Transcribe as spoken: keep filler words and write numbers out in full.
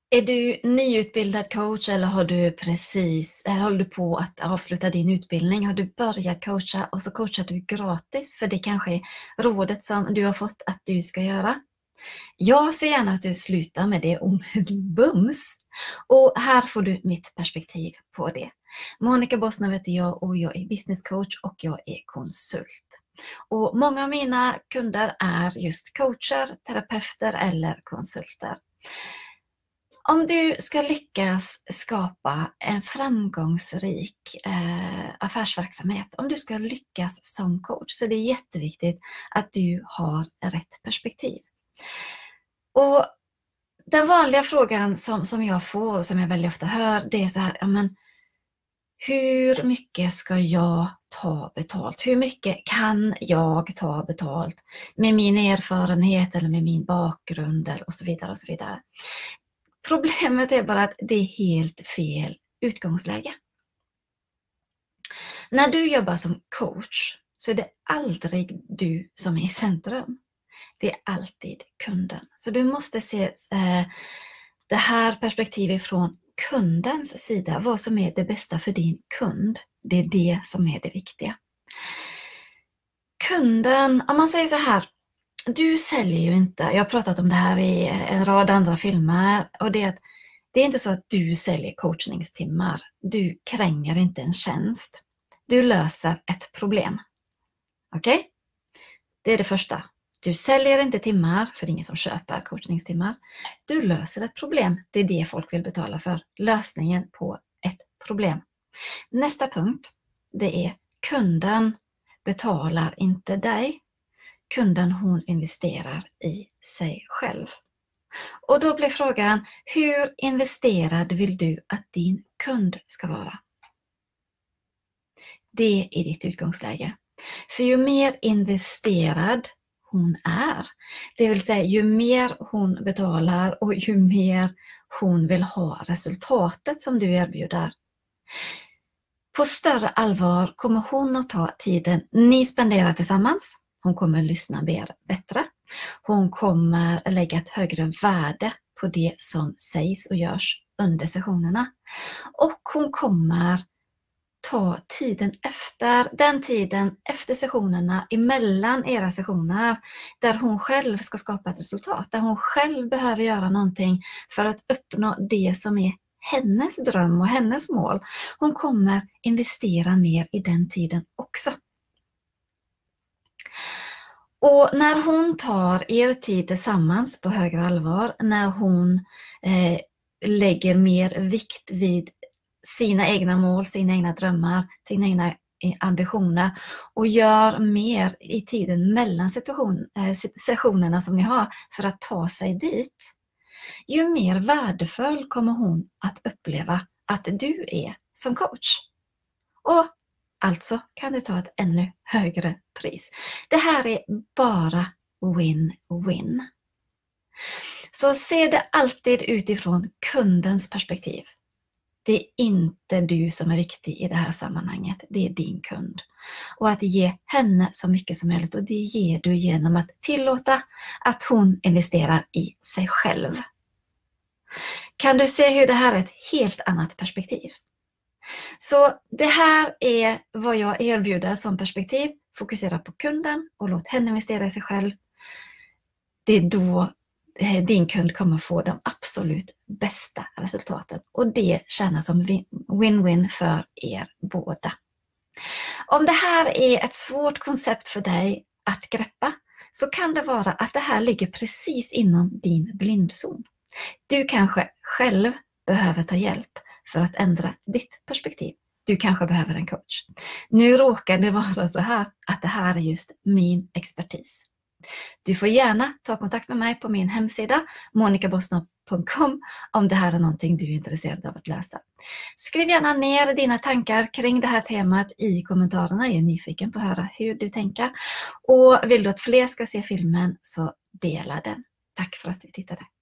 Är du nyutbildad coach eller har du precis, eller håller du på att avsluta din utbildning? Har du börjat coacha och så coachar du gratis för det kanske är rådet som du har fått att du ska göra? Jag ser gärna att du slutar med det omedelbums. Och här får du mitt perspektiv på det. Monica Bosnov heter jag och jag är business coach och jag är konsult. Och många av mina kunder är just coacher, terapeuter eller konsulter. Om du ska lyckas skapa en framgångsrik eh, affärsverksamhet, om du ska lyckas som coach, så är det jätteviktigt att du har rätt perspektiv. Och den vanliga frågan som, som jag får och som jag väldigt ofta hör, det är så här, ja, men hur mycket ska jag ta betalt? Hur mycket kan jag ta betalt med min erfarenhet eller med min bakgrund och så vidare och så vidare. Problemet är bara att det är helt fel utgångsläge. När du jobbar som coach så är det aldrig du som är i centrum. Det är alltid kunden. Så du måste se eh, det här perspektivet från kundens sida. Vad som är det bästa för din kund. Det är det som är det viktiga. Kunden, om man säger så här. Du säljer ju inte, jag har pratat om det här i en rad andra filmer. Och det är att det är inte så att du säljer coachningstimmar. Du kränger inte en tjänst. Du löser ett problem. Okej? Okay? Det är det första. Du säljer inte timmar, för det är ingen som köper coachningstimmar. Du löser ett problem. Det är det folk vill betala för. Lösningen på ett problem. Nästa punkt, det är kunden betalar inte dig. Kunden, hon investerar i sig själv. Och då blir frågan, hur investerad vill du att din kund ska vara? Det är ditt utgångsläge. För ju mer investerad hon är, det vill säga ju mer hon betalar och ju mer hon vill ha resultatet som du erbjuder. På större allvar kommer hon att ta tiden ni spenderar tillsammans. Hon kommer lyssna mer bättre. Hon kommer lägga ett högre värde på det som sägs och görs under sessionerna. Och hon kommer ta tiden efter, den tiden efter sessionerna, emellan era sessioner, där hon själv ska skapa ett resultat. Där hon själv behöver göra någonting för att uppnå det som är hennes dröm och hennes mål. Hon kommer investera mer i den tiden också. Och när hon tar er tid tillsammans på högre allvar, när hon eh, lägger mer vikt vid sina egna mål, sina egna drömmar, sina egna ambitioner och gör mer i tiden mellan situation, eh, sessionerna som ni har för att ta sig dit, ju mer värdefull kommer hon att uppleva att du är som coach. Och alltså kan du ta ett ännu högre pris. Det här är bara win-win. Så se det alltid utifrån kundens perspektiv. Det är inte du som är viktig i det här sammanhanget. Det är din kund. Och att ge henne så mycket som möjligt. Och det ger du genom att tillåta att hon investerar i sig själv. Kan du se hur det här är ett helt annat perspektiv? Så det här är vad jag erbjuder som perspektiv. Fokusera på kunden och låt henne investera i sig själv. Det är då din kund kommer få de absolut bästa resultaten. Och det tjänar som win-win för er båda. Om det här är ett svårt koncept för dig att greppa, så kan det vara att det här ligger precis inom din blindzon. Du kanske själv behöver ta hjälp för att ändra ditt perspektiv. Du kanske behöver en coach. Nu råkar det vara så här att det här är just min expertis. Du får gärna ta kontakt med mig på min hemsida monica bosnov punkt com om det här är någonting du är intresserad av att lösa. Skriv gärna ner dina tankar kring det här temat i kommentarerna. Jag är nyfiken på att höra hur du tänker. Och vill du att fler ska se filmen, så dela den. Tack för att du tittade.